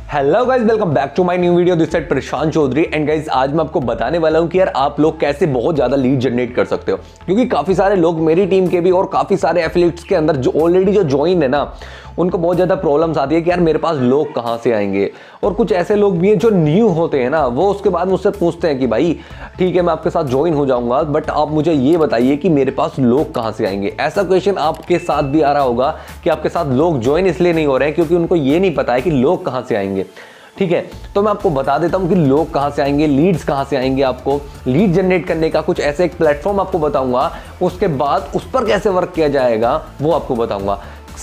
Hello guys, welcome back to my new video. This side Prashant Chaudhary. And guys, आज मैं आपको बताने वाला हूं कि यार आप लोग कैसे बहुत ज्यादा लीड जनरेट कर सकते हो, क्योंकि काफी सारे लोग मेरी टीम के भी और काफी सारे एफिलिएट्स के अंदर जो ऑलरेडी जो ज्वाइन है ना, उनको बहुत ज्यादा प्रॉब्लम्स आती है कि यार मेरे पास लोग कहां से आएंगे। और कुछ ऐसे लोग भी हैं जो न्यू होते हैं ना, वो उसके बाद मुझसे पूछते हैं कि भाई ठीक है मैं आपके साथ ज्वाइन हो जाऊंगा, बट आप मुझे ये बताइए कि मेरे पास लोग कहां से आएंगे। ऐसा क्वेश्चन आपके साथ भी आ रहा होगा कि आपके साथ लोग ज्वाइन इसलिए नहीं हो रहे हैं क्योंकि उनको ये नहीं पता है कि लोग कहां से आएंगे। ठीक है, तो मैं आपको बता देता हूं कि लोग कहां से आएंगे, लीड्स कहां से आएंगे। आपको लीड जनरेट करने का कुछ ऐसे एक प्लेटफॉर्म आपको बताऊंगा, उसके बाद उस पर कैसे वर्क किया जाएगा वो आपको बताऊंगा।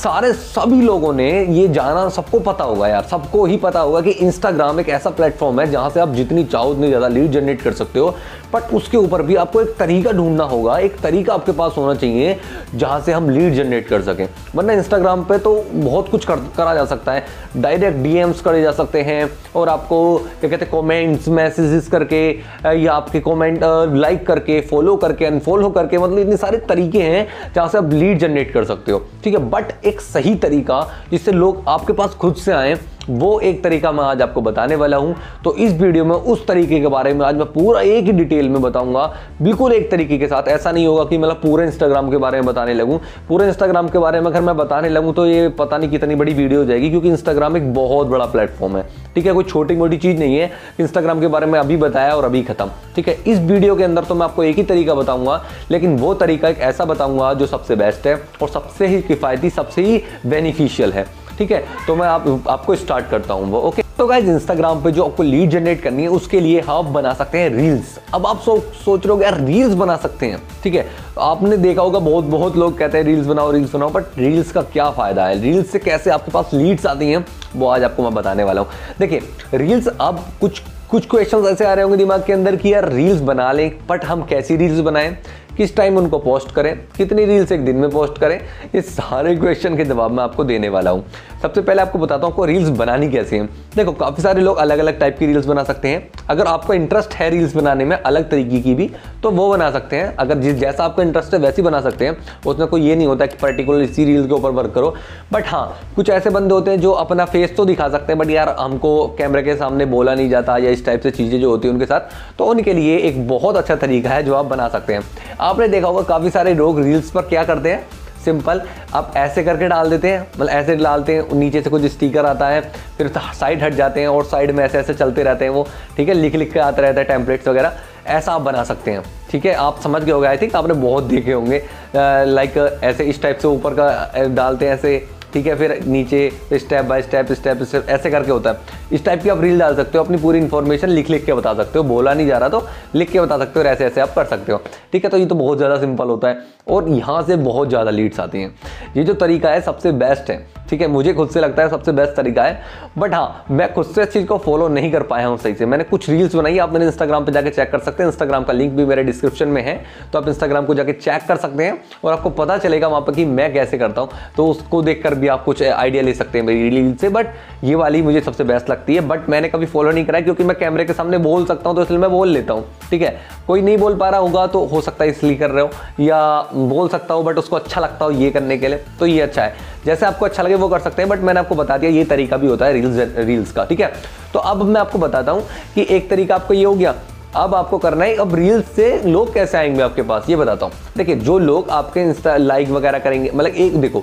सभी लोगों ने ये जाना, सबको पता होगा यार, सबको ही पता होगा कि इंस्टाग्राम एक ऐसा प्लेटफॉर्म है जहां से आप जितनी चाहो उतनी ज्यादा लीड जनरेट कर सकते हो। बट उसके ऊपर भी आपको एक तरीका ढूंढना होगा, एक तरीका आपके पास होना चाहिए जहां से हम लीड जनरेट कर सकें। वरना इंस्टाग्राम पे तो बहुत कुछ करा जा सकता है, डायरेक्ट डीएम्स करे जा सकते हैं, और आपको क्या कहते हैं कमेंट्स मैसेजेस करके, या आपके कमेंट लाइक करके, फॉलो करके, अनफॉलो करके, मतलब इतने सारे तरीके हैं जहां से आप लीड जनरेट कर सकते हो। ठीक है, बट एक सही तरीका जिससे लोग आपके पास खुद से आए, वो एक तरीका मैं आज आपको बताने वाला हूं। तो इस वीडियो में उस तरीके के बारे में आज मैं पूरा एक ही डिटेल में बताऊंगा, बिल्कुल एक तरीके के साथ। ऐसा नहीं होगा कि मतलब पूरे इंस्टाग्राम के बारे में बताने लगूं। पूरे इंस्टाग्राम के बारे में अगर मैं बताने लगूं तो ये पता नहीं कितनी बड़ी वीडियो हो जाएगी, क्योंकि इंस्टाग्राम एक बहुत बड़ा प्लेटफॉर्म है। ठीक है, कोई छोटी मोटी चीज नहीं है। इंस्टाग्राम के बारे में अभी बताया और अभी खत्म। ठीक है, इस वीडियो के अंदर तो मैं आपको एक ही तरीका बताऊंगा, लेकिन वो तरीका एक ऐसा बताऊंगा जो सबसे बेस्ट है और सबसे ही किफायती, सबसे ही बेनिफिशियल है। ठीक है, तो मैं आपको स्टार्ट करता हूं वो। ओके, तो गाइस, इंस्टाग्राम पे जो आपको लीड जनरेट करनी है उसके लिए आप बना सकते हैं रील्स। अब आप सोच रहे हो यार रील्स बना सकते हैं। ठीक है, आपने देखा होगा बहुत लोग कहते हैं रील्स बनाओ, बट रील्स का क्या फायदा है, रील्स से कैसे आपके पास लीड्स आती हैं, वो आज आपको मैं बताने वाला हूं। देखिए, रील्स, अब कुछ क्वेश्चंस ऐसे आ रहे होंगे दिमाग के अंदर कि यार रील्स बना लें, बट हम कैसी रील्स बनाएं, किस टाइम उनको पोस्ट करें, कितनी रील्स एक दिन में पोस्ट करें, इस सारे क्वेश्चन के जवाब मैं आपको देने वाला हूं। सबसे पहले आपको बताता हूं आपको रील्स बनानी कैसे है। देखो, काफी सारे लोग अलग अलग टाइप की रील्स बना सकते हैं। अगर आपको इंटरेस्ट है रील्स बनाने में अलग तरीके की भी, तो वो बना सकते हैं। अगर जैसा आपका इंटरेस्ट है वैसी बना सकते हैं, उसमें कोई ये नहीं होता कि पर्टिकुलर इसी रील्स के ऊपर वर्क करो। बट हाँ, कुछ ऐसे बंदे होते हैं जो अपना फेस तो दिखा सकते हैं, बट यार हमको कैमरे के सामने बोला नहीं जाता, या इस टाइप से चीजें जो होती है उनके साथ, तो उनके लिए एक बहुत अच्छा तरीका है जो आप बना सकते हैं। आपने देखा होगा काफी सारे लोग रील्स पर क्या करते हैं, सिंपल आप ऐसे करके डाल देते हैं, मतलब ऐसे डालते हैं, नीचे से कुछ स्टिकर आता है, फिर साइड हट जाते हैं और साइड में ऐसे ऐसे चलते रहते हैं वो। ठीक है, लिख के आता रहता है टेम्पलेट्स वगैरह, ऐसा आप बना सकते हैं। ठीक है, आप समझ गए होंगे, आई थिंक आपने बहुत देखे होंगे। लाइक ऐसे इस टाइप से ऊपर का डालते हैं ऐसे, ठीक है, फिर नीचे स्टेप बाय स्टेप ऐसे करके होता है। इस टाइप की आप रील डाल सकते हो, अपनी पूरी इन्फॉर्मेशन लिख के बता सकते हो, बोला नहीं जा रहा तो लिख के बता सकते हो, ऐसे ऐसे आप कर सकते हो। ठीक है, तो ये तो बहुत ज़्यादा सिंपल होता है और यहाँ से बहुत ज़्यादा लीड्स आती हैं। ये जो तरीका है सबसे बेस्ट है। ठीक है, मुझे खुद से लगता है सबसे बेस्ट तरीका है। बट हाँ, मैं खुद से इस चीज़ को फॉलो नहीं कर पाया हूँ सही से। मैंने कुछ रील्स बनाई, आप मेरे इंस्टाग्राम पे जाके चेक कर सकते हैं। इंस्टाग्राम का लिंक भी मेरे डिस्क्रिप्शन में है, तो आप इंस्टाग्राम को जाके चेक कर सकते हैं और आपको पता चलेगा वहाँ पर कि मैं कैसे करता हूँ। तो उसको देखकर भी आप कुछ आइडिया ले सकते हैं मेरी रील से। बट ये वाली मुझे सबसे बेस्ट लगती है, बट मैंने कभी फॉलो नहीं करा क्योंकि मैं कैमरे के सामने बोल सकता हूँ, तो इसलिए मैं बोल लेता हूँ। ठीक है, कोई नहीं बोल पा रहा होगा तो हो सकता है इसलिए कर रहे हो, या बोल सकता हूँ बट उसको अच्छा लगता हो ये करने के लिए, तो ये अच्छा है। जैसे आपको अच्छा लगे वो कर सकते हैं, बट मैंने आपको बता दिया ये तरीका भी होता है रील्स का। ठीक है, तो अब मैं आपको बताता हूँ कि एक तरीका आपको ये हो गया। अब आपको करना है, अब रील्स से लोग कैसे आएंगे आपके पास, ये बताता हूँ। देखिए, जो लोग आपके इंस्टा लाइक वगैरह करेंगे, मतलब एक देखो,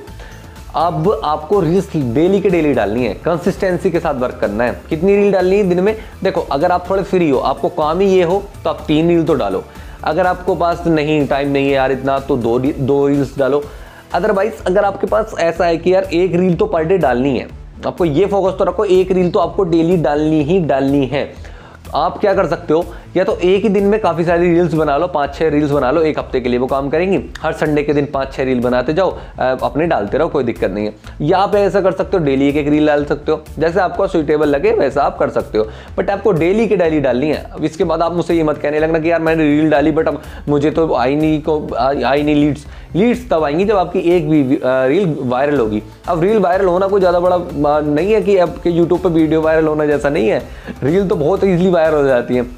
अब आपको रील्स डेली के डेली डालनी है, कंसिस्टेंसी के साथ वर्क करना है। कितनी रील डालनी है दिन में? देखो, अगर आप थोड़े फ्री हो, आपको काम ही ये हो, तो आप 3 रील तो डालो। अगर आपको पास नहीं, टाइम नहीं है यार इतना, तो 2 रील्स डालो। अदरवाइज अगर आपके पास ऐसा है कि यार 1 रील तो पर डे डालनी है, आपको ये फोकस तो रखो, 1 रील तो आपको डेली डालनी ही डालनी है। आप क्या कर सकते हो, या तो एक ही दिन में काफ़ी सारी रील्स बना लो, 5-6 रील्स बना लो, एक हफ्ते के लिए वो काम करेंगी। हर संडे के दिन 5-6 रील बनाते जाओ, अपने डालते रहो, कोई दिक्कत नहीं है। या आप ऐसा कर सकते हो, डेली एक रील डाल सकते हो, जैसे आपको सूटेबल लगे वैसा आप कर सकते हो। बट आपको डेली की डेली डालनी है। अब इसके बाद आप मुझसे ये मत कहने लगना कि यार मैंने रील डाली बट अब मुझे तो आई नहीं लीड्स तब आएंगी जब आपकी एक भी रील वायरल होगी। अब रील वायरल होना कोई ज़्यादा बड़ा नहीं है कि आपके यूट्यूब पर वीडियो वायरल होना जैसा नहीं है। रील तो बहुत ईजिली वायरल हो जाती है। ठीक है,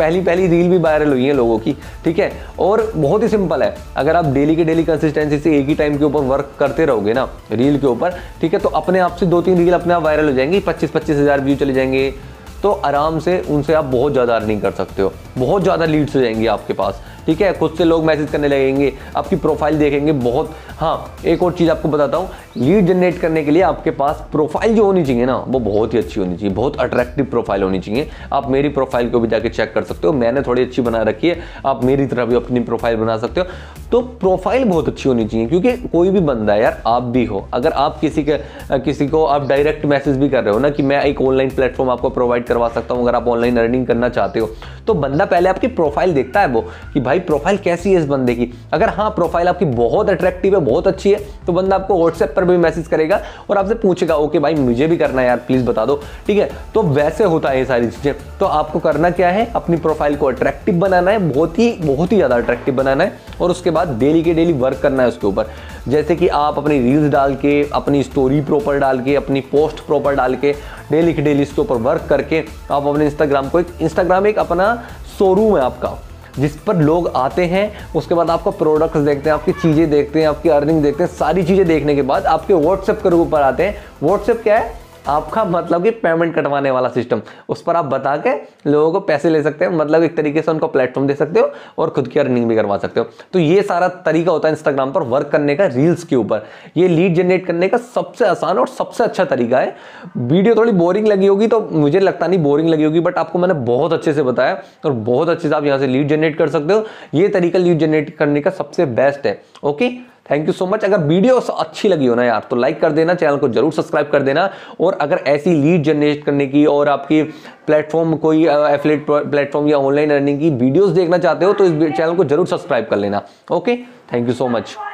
पहली पहली रील भी वायरल हुई है लोगों की, ठीक है। और बहुत ही सिंपल है, अगर आप डेली के डेली कंसिस्टेंसी से एक ही टाइम के ऊपर वर्क करते रहोगे ना रील के ऊपर, ठीक है, तो अपने आप से 2-3 रील अपने आप वायरल हो जाएंगी, 25-25 हज़ार व्यू चले जाएंगे, तो आराम से उनसे आप बहुत ज़्यादा अर्निंग कर सकते हो, बहुत ज़्यादा लीड्स हो जाएंगी आपके पास, ठीक है। खुद से लोग मैसेज करने लगेंगे, आपकी प्रोफाइल देखेंगे बहुत। हाँ, एक और चीज़ आपको बताता हूँ, लीड जनरेट करने के लिए आपके पास प्रोफाइल जो होनी चाहिए ना, वो बहुत ही अच्छी होनी चाहिए, बहुत अट्रैक्टिव प्रोफाइल होनी चाहिए। आप मेरी प्रोफाइल को भी जाके चेक कर सकते हो, मैंने थोड़ी अच्छी बना रखी है, आप मेरी तरह भी अपनी प्रोफाइल बना सकते हो। तो प्रोफाइल बहुत अच्छी होनी चाहिए, क्योंकि कोई भी बंदा है यार, आप भी हो, अगर आप किसी को आप डायरेक्ट मैसेज भी कर रहे हो ना कि मैं एक ऑनलाइन प्लेटफॉर्म आपको प्रोवाइड करवा सकता हूँ, अगर आप ऑनलाइन अर्निंग करना चाहते हो, तो बंदा पहले आपकी प्रोफाइल देखता है वो कि भाई प्रोफाइल कैसी है इस बंदे की। अगर हाँ प्रोफाइल आपकी बहुत अट्रैक्टिव है, बहुत अच्छी है, तो बंदा आपको व्हाट्सएप पर भी मैसेज करेगा और आपसे पूछेगा ओके भाई मुझे भी करना है यार, प्लीज बता दो, ठीक है। तो वैसे होता है ये सारी चीजें। तो आपको करना क्या है, अपनी प्रोफाइल को अट्रैक्टिव बनाना है, बहुत ही ज्यादा अट्रैक्टिव बनाना है, और उसके बाद डेली के डेली वर्क करना है उसके ऊपर। जैसे कि आप अपनी रील्स डाल के, अपनी स्टोरी प्रॉपर डाल के, अपनी पोस्ट प्रॉपर डाल के, डेली के डेली इसके ऊपर वर्क करके आप अपने इंस्टाग्राम एक अपना शोरूम है आपका, जिस पर लोग आते हैं, उसके बाद आपका प्रोडक्ट्स देखते हैं, आपकी चीज़ें देखते हैं, आपकी अर्निंग देखते हैं, सारी चीज़ें देखने के बाद आपके व्हाट्सएप के ऊपर आते हैं। व्हाट्सएप क्या है आपका, मतलब कि पेमेंट कटवाने वाला सिस्टम, उस पर आप बता के लोगों को पैसे ले सकते हैं, मतलब एक तरीके से उनको प्लेटफॉर्म दे सकते हो और खुद की अर्निंग भी करवा सकते हो। तो ये सारा तरीका होता है इंस्टाग्राम पर वर्क करने का, रील्स के ऊपर। ये लीड जनरेट करने का सबसे आसान और सबसे अच्छा तरीका है। वीडियो थोड़ी बोरिंग लगी होगी, तो मुझे लगता नहीं बोरिंग लगी होगी, बट आपको मैंने बहुत अच्छे से बताया और बहुत अच्छे से आप यहाँ से लीड जनरेट कर सकते हो। ये तरीका लीड जनरेट करने का सबसे बेस्ट है। Okay, thank you so much. अगर वीडियो अच्छी लगी हो ना यार, तो लाइक कर देना, चैनल को जरूर सब्सक्राइब कर देना। और अगर ऐसी लीड जनरेट करने की और आपकी प्लेटफॉर्म कोई एफिलिएट प्लेटफॉर्म या ऑनलाइन अर्निंग की वीडियोस देखना चाहते हो, तो इस चैनल को जरूर सब्सक्राइब कर लेना। Okay, thank you so much.